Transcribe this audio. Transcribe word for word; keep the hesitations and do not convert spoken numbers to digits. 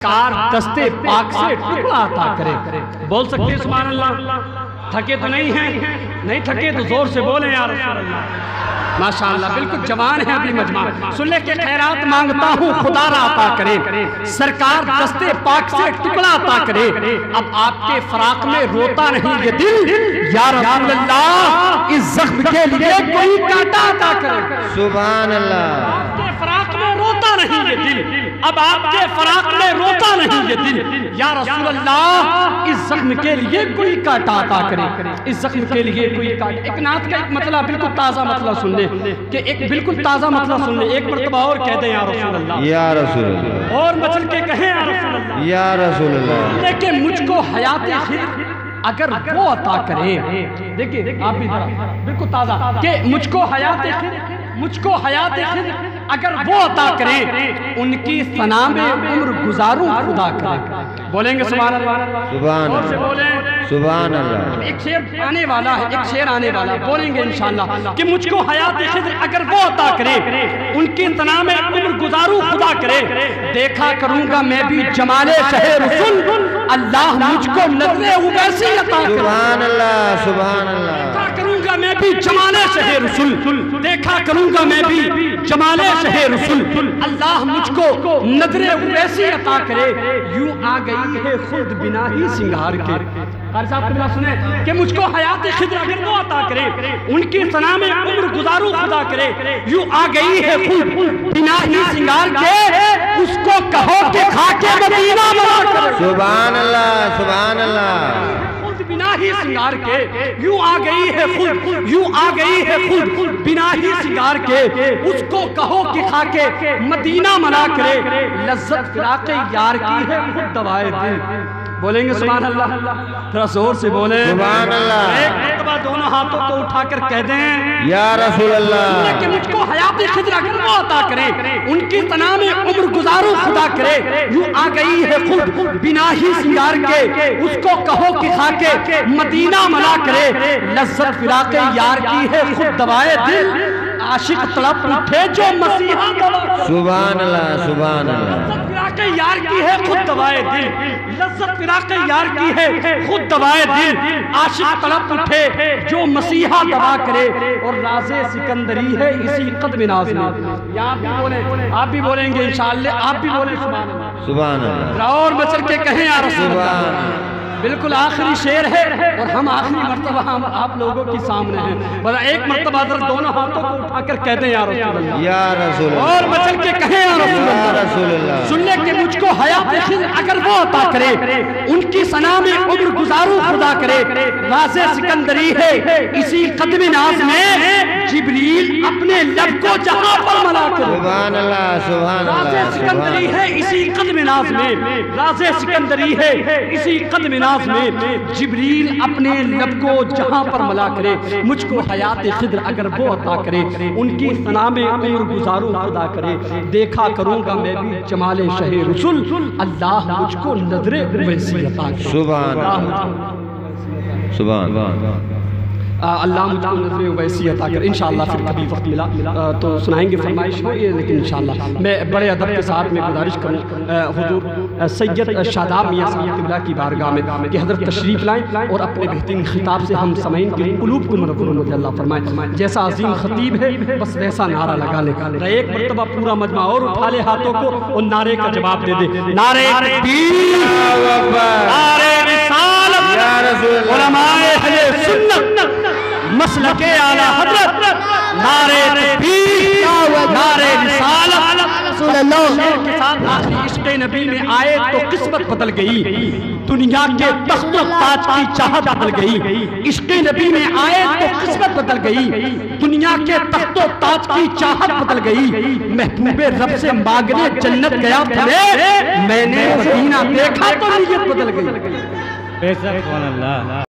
सरकार दस्ते पाक से टुकड़ा अता करे। बोल सकते हैं सुभान अल्लाह? थके तो नहीं हैं? नहीं थके तो जोर से बोले या रसूल अल्लाह। माशाअल्लाह, बिल्कुल जवान है अभी मजमा। सुल्ले के खैरात मांगता हूँ खुदा रा अता करे, सरकार दस्ते पाक से टुकड़ा अता करे। अब आपके फराक में रोता नहीं ये दिल, या रसूल अल्लाह इस जख्म के लिए कोई कांटा अता करे। सुभान अल्लाह। आपके फराक में रोता नहीं ये दिल, अब आपके फराक में रोता नहीं ये दिल, या रसूल अल्लाह इस जख्म के लिए कोई कांटा अता करे। इस जख्म के लिए कोई कांटा। एक नात का एक मतलब बिल्कुल ताज़ा मतलब सुन ले, कि एक बिल्कुल ताज़ा मतलब सुन ले। एक मरतबा और कह दे या रसूल अल्लाह, या रसूल अल्लाह, और मचल के कहे या रसूल अल्लाह, या रसूल अल्लाह। लेकिन मुझको हयात खिर अगर वो अता करे, देखिए आप भी बिल्कुल ताज़ा, कि मुझको हयात खिर, मुझको हयात खिर अगर वो अता करे, उनकी सना में उम्र गुजारूं खुदा करे। बोलेंगे सुभान अल्लाह? सुभान अल्लाह, सुभान अल्लाह। एक शेर आने वाला है, एक शेर आने वाला है, बोलेंगे इंशाअल्लाह कि मुझको हयात खिद्र अगर वो अता करे, उनकी तना में उम्र गुजारूं खुदा करे। देखा करूंगा मैं भी जमाले शहे रसूल, अल्लाह मुझको नज़रे उवैसी अता करे। सुभान अल्लाह, सुभान अल्लाह। देखा करूंगा मैं भी जमाले शहे रसूल, देखा करूंगा मैं भी जमाले शहे रसूल, अल्लाह मुझको नज़रे उवैसी अता करे। यूं आ गई है खुद बिना ही सिंगार के। कारी साहब सुने कि मुझको हयात खिद्र अगर वो अता करे, उनकी सना में उम्र गुजारूं खुदा करे। यूं आ गई है खुद बिना ही सिंगार के, उसको कहो कि खाके मदीना बना करे। सुभान अल्लाह, सुभान अल्लाह। बिना ही सिंगार के यूं आ गई है खुद, यूं आ गई है खुद बिना ही सिंगार के, उसको कहो कि खाके मदीना मना करे। लज्जत फिराके यार की है खुद दवाए दिल। बोलेंगे सुभान अल्लाह? थोड़ा जोर से बोले सुभान अल्लाह। एक मरतबा दोनों हाथों को उठाकर कह दें या रसूल अल्लाह कि मुझको हयात खिद्र अगर वो अता करे, उनकी तना में उम्र गुजारूं खुदा करे। यूं आ गई है खुद बिना ही सिंगार के, उसको कहो कि खाके मदीना मना करे। लज्जत फिराके यार की है खुद दवाए दिल, आशिक तड़प उठे जो मसीहा दवा। सुभान अल्लाह, सुभान अल्लाह। फिराके यार की है खुद दवाए दिल, लज्जत फिराके यार की है खुद दवाए दिल, आशिक तड़प उठे जो मसीहा दवा करे। और राज़े सिकंदरी है इसी कदम नाज़ में। आप भी बोले, आप भी बोलेंगे इंशाअल्लाह, आप भी बोले सुभान अल्लाह, सुभान अल्लाह। और बचल के कहें या रसूल अल्लाह। बिल्कुल आखिरी शेर है और हम आखिरी मर्तबा हम आप लोगों के सामने हैं। बड़ा एक मर्तबा दोनों हाथों को उठाकर कह दें या रसूल अल्लाह, या रसूल अल्लाह, और बचल के कहें या रसूल अल्लाह, रसूल अल्लाह। सुन ले कि मुझको हयात खिद्र अगर वो अता करे, उनकी सना में उम्र गुजारूं खुदा करे। राज़े सिकंदरी है इसी कदम नाज़ में, जिब्रील अपने लब को जहां पर मला करे। सुभान अल्लाह, सुभान अल्लाह। राज़े सिकंदरी है इसी कदम नाज़ में, राज़े सिकंदरी है इसी कदम नाज़ में, जिब्रील अपने लब को जहां पर मला करे। मुझको हयात खिद्र अगर वो अता करे, उनकी सना में उम्र गुजारूं खुदा करे। देखा करूंगा मैं भी जमाले शहे रसूल, अल्लाह मुझको नज़रे उवैसी अता करे। सुभान अल्लाह, सुभान अल्लाह। अल्लाह मुझको नज़रे वैसी अता कर। इंशाअल्लाह फिर कभी वक्त मिला तो सुनाएंगे फरमाइश हो ये, लेकिन इंशाअल्लाह मैं बड़े अदब के साथ में गुजारिश करूँ हुजूर सैयद शादाब मियाँ साहब क़िबला की बारगाह में कि हज़रत तशरीफ़ लाएँ और अपने बेहतरीन खिताब से हम समईन के क़ुलूब को मुनव्वर अल्लाह फरमाए। जैसा अजीम ख़तीब है बस वैसा नारा लगा ले। एक मरतबा पूरा मजमा और उठा ले हाथों को और नारे का जवाब दे दे। नारे तकबीर, नारे रिसालत, या रसूल अल्लाह, उलमाए अहले सुन्नत, मसलके आला हज़रत, नारे तकबीर, नारे रिसालत, रसूल अल्लाह के साथ आखिरी इश्क़े नबी में आए तो किस्मत बदल गई, दुनिया के तख्त ताज की चाहत बदल गई। इश्क़े नबी में आए तो किस्मत बदल गई, दुनिया के तख्त ताज की चाहत बदल गई। महबूबे रब से मांगने जन्नत गया था, मैंने मदीना देखा तो नीयत बदल गई। बेशक सुभान अल्लाह।